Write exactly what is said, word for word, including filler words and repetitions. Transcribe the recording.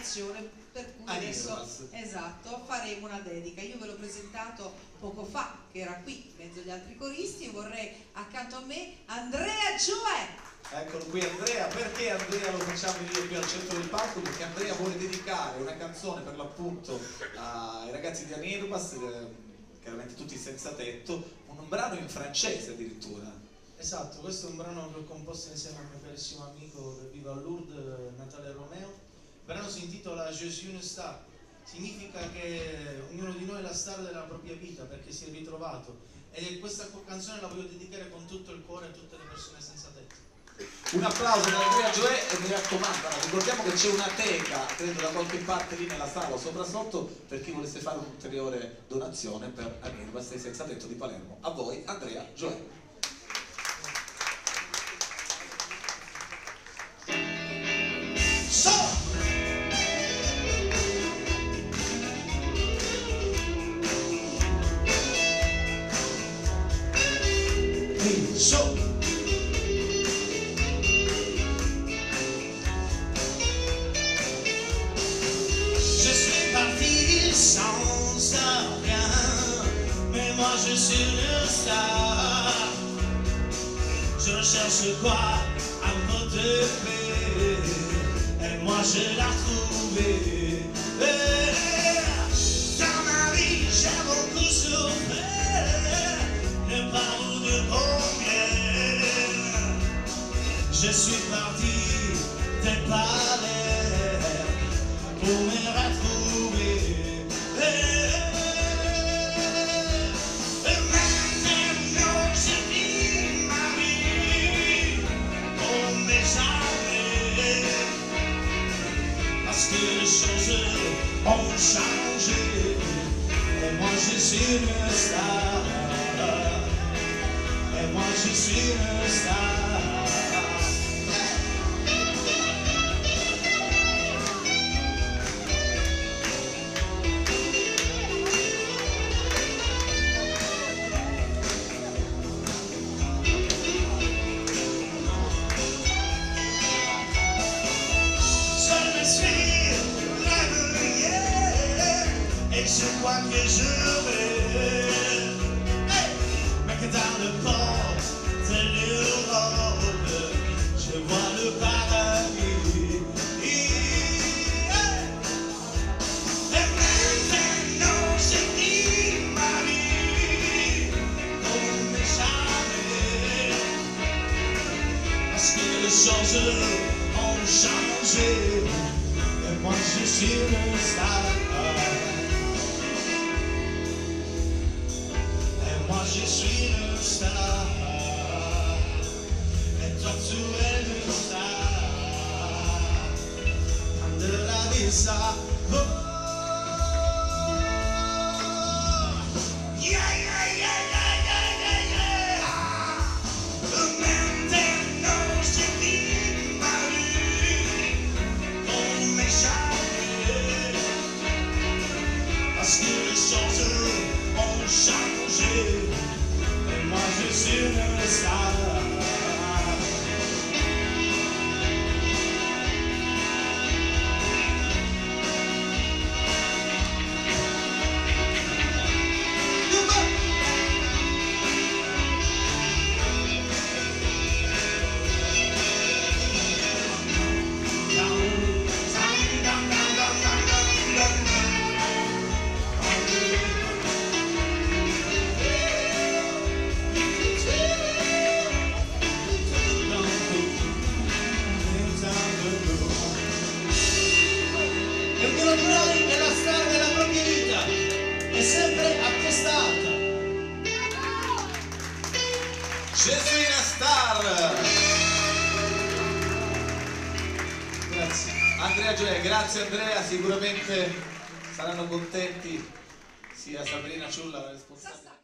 un'occasione per cui adesso esatto, faremo una dedica. Io ve l'ho presentato poco fa, che era qui in mezzo agli altri coristi, e vorrei accanto a me Andrea Gioè. Eccolo qui Andrea. Perché Andrea lo facciamo venire qui al centro del palco? Perché Andrea vuole dedicare una canzone per l'appunto ai ragazzi di Anirbas, eh, chiaramente tutti senza tetto, un brano in francese addirittura. Esatto, questo è un brano che ho composto insieme al mio carissimo amico che vive a Lourdes, Natale Romeo. Il brano si intitola Je suis une star, significa che ognuno di noi è la star della propria vita perché si è ritrovato, e questa canzone la voglio dedicare con tutto il cuore a tutte le persone senza tetto. Un applauso per Andrea Gioè, e mi raccomando, ricordiamo che c'è una teca, credo da qualche parte lì nella sala o sopra sotto, per chi volesse fare un'ulteriore donazione per Anirbas e senza tetto di Palermo. A voi Andrea Gioè. So je suis parti sans rien, mais moi je suis une star. Je cherche quoi à me retrouver, et moi je l'ai trouvé. Dans ma vie j'ai beaucoup souffert, ne pas vous de combien. Je suis parti des palais pour me retrouver. Et maintenant je vis ma vie comme jamais, parce que les choses ont changé, et moi je suis une star, et moi je suis une star. Et je crois que je vais, hey, mais que dans le port de l'Europe, je vois le paradis. Hey. Et maintenant je vis ma vie comme jamais, parce que les choses ont changé, et moi je suis une star. Moi je suis une star, et toi tu es une star de la vie ça. Oh. Yeah, yeah, yeah, yeah, yeah, yeah, yeah. Maintenant je vis ma vie comme jamais, parce que les choses ont changé, et moi je suis une star. È la star della propria vita, è sempre attestata. Je suis una star. Grazie. Andrea Gioè, grazie Andrea, sicuramente saranno contenti sia Sabrina Ciulla, la responsabile.